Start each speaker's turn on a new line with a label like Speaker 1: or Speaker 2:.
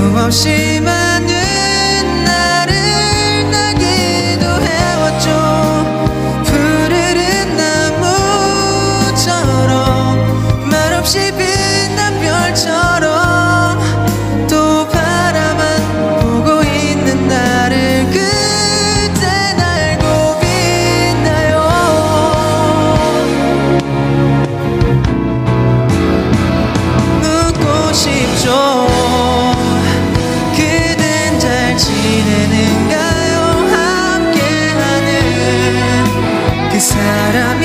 Speaker 1: 수없이 많은 나를 나기도 해왔죠. 푸르른 나무처럼 말없이 빛난 별처럼 또 바라만 보고 있는 나를 그댄 알고 있나요? 묻고 싶죠. 그댄 잘 지내는가요? 함께하는 그 사람이